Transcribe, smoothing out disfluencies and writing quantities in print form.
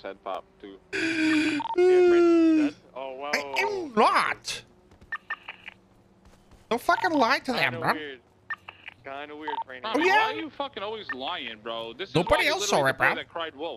head pop too. Oh wow. I am not. Don't fucking lie to them, bro. Kind of weird right now. Oh, yeah? Why are you fucking always lying, bro? This Nobody is why else saw it, bro. that cried wolf.